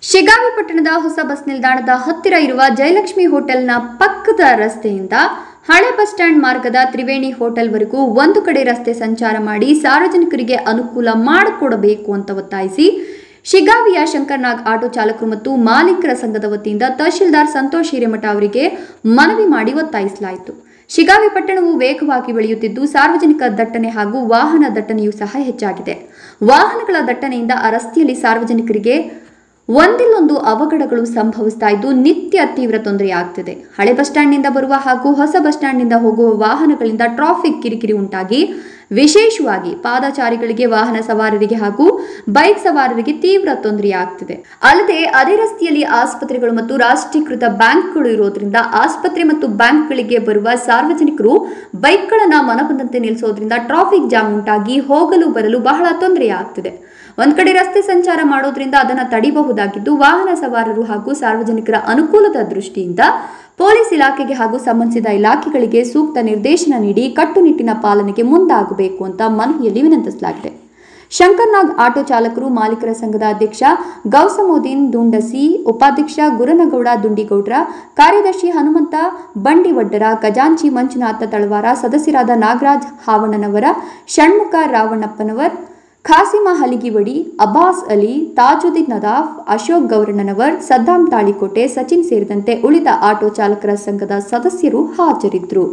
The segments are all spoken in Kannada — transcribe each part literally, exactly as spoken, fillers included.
ಶಿಗಾವಿ ಪಟ್ಟಣದ ಹೊಸ ಬಸ್ ನಿಲ್ದಾಣದ ಹತ್ತಿರ ಇರುವ ಜಯಲಕ್ಷ್ಮಿ ಹೋಟೆಲ್ನ ಪಕ್ಕದ ರಸ್ತೆಯಿಂದ ಹಳೆ ಬಸ್ ಸ್ಟ್ಯಾಂಡ್ ಮಾರ್ಗದ ತ್ರಿವೇಣಿ ಹೋಟೆಲ್ವರೆಗೂ ಒಂದು ಕಡೆ ರಸ್ತೆ ಸಂಚಾರ ಮಾಡಿ ಸಾರ್ವಜನಿಕರಿಗೆ ಅನುಕೂಲ ಮಾಡಿಕೊಡಬೇಕು ಅಂತ ಒತ್ತಾಯಿಸಿ ಶಿಗಾವಿಯ ಶಂಕರ್ನಾಗ್ ಆಟೋ ಚಾಲಕರು ಮತ್ತು ಮಾಲೀಕರ ಸಂಘದ ವತಿಯಿಂದ ತಹಶೀಲ್ದಾರ್ ಸಂತೋಷ್ ಹಿರೇಮಠ ಅವರಿಗೆ ಮನವಿ ಮಾಡಿ ಒತ್ತಾಯಿಸಲಾಯಿತು. ಶಿಗಾವಿ ಪಟ್ಟಣವು ವೇಗವಾಗಿ ಬೆಳೆಯುತ್ತಿದ್ದು ಸಾರ್ವಜನಿಕ ದಟ್ಟಣೆ ಹಾಗೂ ವಾಹನ ದಟ್ಟಣೆಯೂ ಸಹ ಹೆಚ್ಚಾಗಿದೆ. ವಾಹನಗಳ ದಟ್ಟಣೆಯಿಂದ ಆ ರಸ್ತೆಯಲ್ಲಿ ಸಾರ್ವಜನಿಕರಿಗೆ ಒಂದಿಲ್ಲೊಂದು ಅವಘಡಗಳು ಸಂಭವಿಸ್ತಾ ಇದ್ದು ನಿತ್ಯ ತೀವ್ರ ತೊಂದರೆಯಾಗುತ್ತಿದೆ. ಹಳೆ ಬಸ್ ಸ್ಟ್ಯಾಂಡ್ನಿಂದ ಬರುವ ಹಾಗೂ ಹೊಸ ಬಸ್ ಸ್ಟ್ಯಾಂಡ್ನಿಂದ ಹೋಗುವ ವಾಹನಗಳಿಂದ ಟ್ರಾಫಿಕ್ ಕಿರಿಕಿರಿ ಉಂಟಾಗಿ ವಿಶೇಷವಾಗಿ ಪಾದಚಾರಿಗಳಿಗೆ, ವಾಹನ ಸವಾರರಿಗೆ ಹಾಗೂ ಬೈಕ್ ಸವಾರರಿಗೆ ತೀವ್ರ ತೊಂದರೆಯಾಗುತ್ತಿದೆ. ಅಲ್ಲದೆ ಅದೇ ರಸ್ತೆಯಲ್ಲಿ ಆಸ್ಪತ್ರೆಗಳು ಮತ್ತು ರಾಷ್ಟ್ರೀಕೃತ ಬ್ಯಾಂಕ್ಗಳು ಇರೋದ್ರಿಂದ ಆಸ್ಪತ್ರೆ ಮತ್ತು ಬ್ಯಾಂಕ್ಗಳಿಗೆ ಬರುವ ಸಾರ್ವಜನಿಕರು ಬೈಕ್ಗಳನ್ನು ಮನಬಂದಂತೆ ನಿಲ್ಲಿಸೋದ್ರಿಂದ ಟ್ರಾಫಿಕ್ ಜಾಮ್ ಉಂಟಾಗಿ ಹೋಗಲು ಬರಲು ಬಹಳ ತೊಂದರೆಯಾಗುತ್ತಿದೆ. ಒಂದ್ ಕಡೆ ರಸ್ತೆ ಸಂಚಾರ ಮಾಡೋದ್ರಿಂದ ಅದನ್ನು ತಡೆಯಬಹುದಾಗಿದ್ದು ವಾಹನ ಸವಾರರು ಹಾಗೂ ಸಾರ್ವಜನಿಕರ ಅನುಕೂಲದ ದೃಷ್ಟಿಯಿಂದ ಪೊಲೀಸ್ ಇಲಾಖೆಗೆ ಹಾಗೂ ಸಂಬಂಧಿಸಿದ ಇಲಾಖೆಗಳಿಗೆ ಸೂಕ್ತ ನಿರ್ದೇಶನ ನೀಡಿ ಕಟ್ಟುನಿಟ್ಟಿನ ಪಾಲನೆಗೆ ಮುಂದಾಗಬೇಕು ಅಂತ ಮನವಿಯಲ್ಲಿ ವಿನಂತಿಸಲಾಗಿದೆ. ಶಂಕರ್ನಾಗ್ ಆಟೋ ಚಾಲಕರು ಮಾಲೀಕರ ಸಂಘದ ಅಧ್ಯಕ್ಷ ಗೌಸಮೋದೀನ್ ದುಂಡಸಿ, ಉಪಾಧ್ಯಕ್ಷ ಗುರನಗೌಡ ದುಂಡಿಗೌಡ್ರ, ಕಾರ್ಯದರ್ಶಿ ಹನುಮಂತ ಬಂಡಿವಡ್ಡರ, ಖಜಾಂಚಿ ಮಂಜುನಾಥ ತಳವಾರ, ಸದಸ್ಯರಾದ ನಾಗರಾಜ್ ಹಾವಣ್ಣನವರ, ಷಣ್ಮುಖ ರಾವಣ್ಣಪ್ಪನವರ್, ಖಾಸಿಮಾ ಹಲಿಗಿವಡಿ, ಅಬ್ಬಾಸ್ ಅಲಿ, ತಾಜುದ್ದೀನ್ ನದಾಫ್, ಅಶೋಕ್ ಗೌರಣ್ಣನವರ್, ಸದ್ದಾಂ ತಾಳಿಕೋಟೆ, ಸಚಿನ್ ಸೇರಿದಂತೆ ಉಳಿದ ಆಟೋ ಚಾಲಕರ ಸಂಘದ ಸದಸ್ಯರು ಹಾಜರಿದ್ದರು.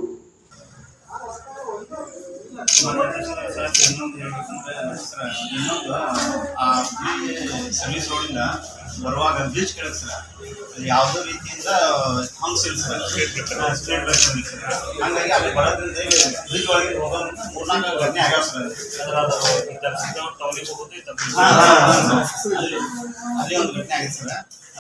ಬರುವಾಗ ಬ್ರಿಡ್ಜ್ ಕೆಳಗೆ ಸರ್ ಅಲ್ಲಿ ಯಾವುದೋ ರೀತಿಯಿಂದ ಹಂಗ್ಸ್ ಇಲ್ಲ ಸರ್, ಸ್ಪೀಡ್ ಬ್ರೇಕ್ ಹಂಗಾಗಿ ಅಲ್ಲಿ ಬರೋದ್ರಿಂದ ಬ್ರಿಡ್ಜ್ ಒಳಗೆ ಹೋಗೋ ಮೂರ್ನಾಲ್ಕು ಘಟನೆ ಆಗ್ಯಾವ ಸರ್. ಅಲ್ಲಿ ಅಲ್ಲಿ ಒಂದು ಘಟನೆ ಆಗಿದೆ ಸರ್.